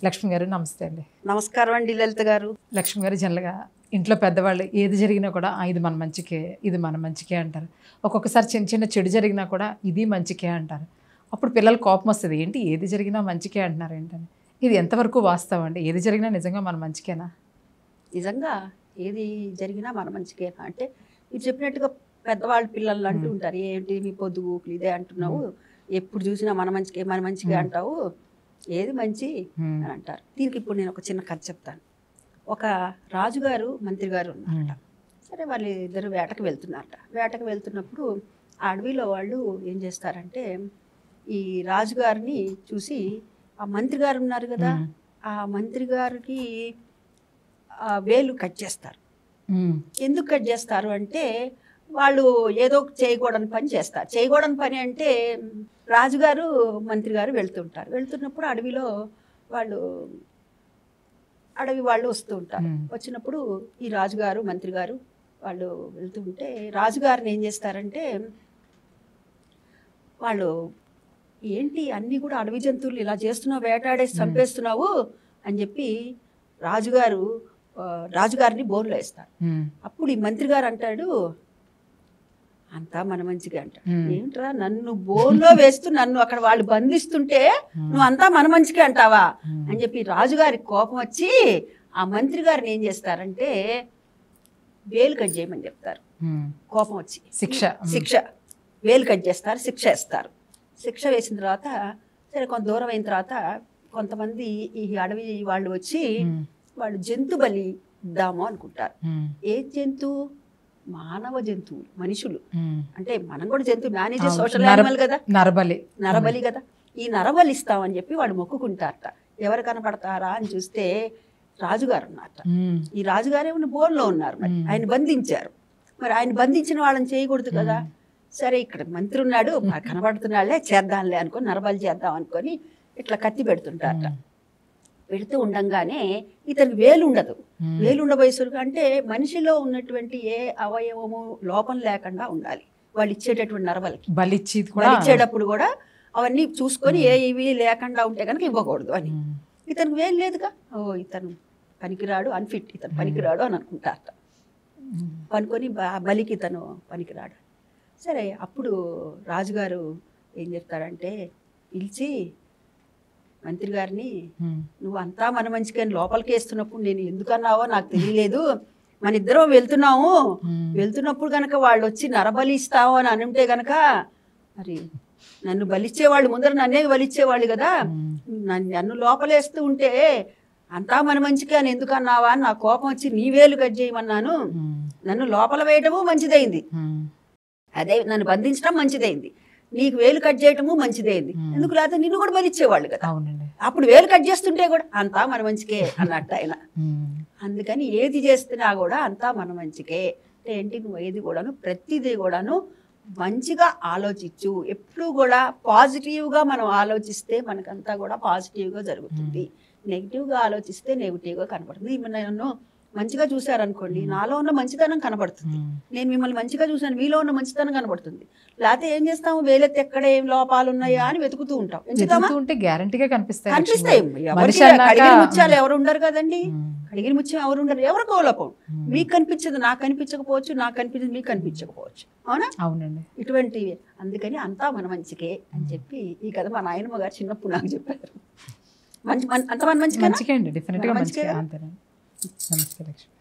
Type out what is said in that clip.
లక్ష్మి గారు నమస్తే అండి. నమస్కారం అండి లలిత గారు. లక్ష్మి గారు జనరల్గా ఇంట్లో పెద్దవాళ్ళు ఏది జరిగినా కూడా ఇది మన మంచికే, ఇది మన మంచికే అంటారు. ఒక్కొక్కసారి చిన్న చిన్న చెడు జరిగినా కూడా ఇది మంచికే అంటారు. అప్పుడు పిల్లలు కోపం వస్తుంది, ఏంటి ఏది జరిగినా మంచికే అంటున్నారు ఏంటని. ఇది ఎంతవరకు వాస్తవం అండి? ఏది జరిగినా నిజంగా మన మంచికేనా? నిజంగా ఏది జరిగినా మన మంచికేనా అంటే, మీరు చెప్పినట్టుగా పెద్దవాళ్ళు పిల్లలు అంటూ ఉంటారు, ఏంటి మీ పొద్దుగూకులు ఇదే అంటున్నావు, ఎప్పుడు చూసినా మన మంచికే అంటావు, ఏది మంచి అని అంటారు. దీనికి ఇప్పుడు నేను ఒక చిన్న కథ చెప్తాను. ఒక రాజుగారు మంత్రి గారు ఉన్నారట. సరే వాళ్ళు ఇద్దరు వేటకు వెళ్తున్నారట. వేటకు వెళ్తున్నప్పుడు ఆ అడవిలో వాళ్ళు ఏం చేస్తారంటే, ఈ రాజుగారిని చూసి ఆ మంత్రి గారు ఉన్నారు కదా, ఆ మంత్రి గారికి వేలు కట్ చేస్తారు. ఎందుకు కట్ చేస్తారు అంటే, వాళ్ళు ఏదో చేయకూడని పని చేస్తారు. చేయకూడని పని అంటే, రాజుగారు మంత్రి గారు వెళ్తుంటారు. వెళ్తున్నప్పుడు అడవిలో అడవి వాళ్ళు వస్తూ ఉంటారు. వచ్చినప్పుడు ఈ రాజుగారు మంత్రి గారు వాళ్ళు వెళ్తూ ఉంటే, రాజుగారిని ఏం చేస్తారంటే, వాళ్ళు ఏంటి అన్నీ కూడా అడవి జంతువులు ఇలా చేస్తున్నావు, వేటాడేసి చంపేస్తున్నావు అని చెప్పి రాజుగారిని బోన్లో వేస్తారు. అప్పుడు ఈ మంత్రి గారు అంటాడు, అంతా మన మంచిగా అంటాడు. ఏంట్రా నన్ను బోన్లో వేస్తూ నన్ను అక్కడ వాళ్ళు బంధిస్తుంటే నువ్వు అంతా మన మంచిగా అంటావా అని చెప్పి రాజుగారికి కోపం వచ్చి ఆ మంత్రి గారిని ఏం చేస్తారంటే వేలు కట్ చేయమని చెప్తారు. కోపం వచ్చి శిక్ష వేలు కట్ చేస్తారు, శిక్ష వేస్తారు. శిక్ష వేసిన తర్వాత సరే కొంత దూరం అయిన తర్వాత కొంతమంది ఈ అడవి వాళ్ళు వచ్చి వాళ్ళు జంతు బలి ఇద్దాము అనుకుంటారు. ఏ జంతువు? మానవ జంతువులు, మనుషులు. అంటే మనం కూడా జంతువు, మేనేజ్ సోషల్ యానిమల్ కదా, నరబలి కదా. ఈ నరబలి ఇస్తామని చెప్పి వాళ్ళు మొక్కుకుంటారట. ఎవరు కనపడతారా అని చూస్తే రాజుగారు ఉన్నారట. ఈ రాజుగారే బోన్లో ఉన్నారు. మరి ఆయన బంధించారు. మరి ఆయన బంధించిన వాళ్ళని చేయకూడదు కదా. సరే ఇక్కడ మంత్రి ఉన్నాడు, కనబడుతున్నాళ్లే, చేద్దాంలే అనుకొని నరబలి చేద్దాం అనుకొని ఇట్లా కత్తి పెడుతుంటారట. పెడుతూ ఉండంగానే ఇతనికి వేలు ఉండదు. వేలు ఉండబోయేసరికి అంటే మనిషిలో ఉన్నటువంటి ఏ అవయవము లోపం లేకుండా ఉండాలి. వాళ్ళు ఇచ్చేటటువంటి నరబలికి బలిచ్చేటప్పుడు కూడా అవన్నీ చూసుకొని ఏ ఇవి లేకుండా ఉంటే కనుక ఇవ్వకూడదు అని. ఇతనికి వేలు లేదుగా, ఇతను పనికిరాడు, అన్ఫిట్, ఇతను పనికిరాడు అని అనుకుంటారట. అనుకొని బలికి ఇతను పనికిరాడు. సరే అప్పుడు రాజుగారు ఏం చెప్తారంటే, పిలిచి మంత్రి గారిని, నువ్వు అంతా మన మంచిగా లోపలికి వేస్తున్నప్పుడు నేను ఎందుకన్నావో నాకు తెలియలేదు. మన ఇద్దరం వెళ్తున్నప్పుడు గనక వాళ్ళు వచ్చి నరబలి ఇస్తావు అని అనుంటే గనక మరి నన్ను బలిచ్చేవాళ్ళు ముందర నన్నే బలిచ్చేవాళ్ళు కదా. నన్ను లోపలేస్తూ ఉంటే అంతా మన మంచిగా అని ఎందుకన్నావా అని నా కోపం వచ్చి నీ వేలు కట్ చేయమన్నాను. నన్ను లోపల వేయటము మంచిదైంది, అదే నన్ను బంధించడం మంచిదైంది, నీకు వేలు కట్ చేయటము మంచిదైంది. ఎందుకు లేకపోతే నిన్ను కూడా బలిచ్చేవాళ్ళు కదా. అప్పుడు వేలు కట్ చేస్తుంటే కూడా అంతా మన మంచికే అన్నట్టు ఆయన. అందుకని ఏది చేస్తున్నా కూడా అంతా మన మంచికే. ఏంటి, నువ్వు ఏది కూడాను ప్రతిదీ కూడాను మంచిగా ఆలోచించు. ఎప్పుడు కూడా పాజిటివ్గా మనం ఆలోచిస్తే మనకంతా కూడా పాజిటివ్గా జరుగుతుంది. నెగిటివ్గా ఆలోచిస్తే నెగిటివ్గా కనపడుతుంది. నన్ను మంచిగా చూశారనుకోండి, నాలో ఉన్న మంచితనం కనబడుతుంది. నేను మిమ్మల్ని మంచిగా చూసాను, మీలో ఉన్న మంచితనం కనబడుతుంది. లేకపోతే ఏం చేస్తాము, వేలెత్తి ఎక్కడ ఏం లోపాలు ఉన్నాయా అని వెతుకుతూ ఉంటాం. కనిపిస్తాయి. కడిగిన ముత్యాలు ఎవరు ఉండరు కదండి. కడిగిన ముత్యం ఎవరు ఉండరు, ఎవరికో లోపం. మీకు కనిపించదు, నాకు కనిపించకపోవచ్చు, నాకు కనిపించదు, మీకు కనిపించకపోవచ్చు. అవునా? అవునండి. ఇటువంటివి. అందుకని అంతా మన మంచికే అని చెప్పి ఈ కథ మా నాయనమ్మ గారు చిన్నప్పుడు నాకు చెప్పారు. అంత మన మంచిగా అండి. డెఫినెట్గా మంచిగా. నమస్తే లక్ష్మి.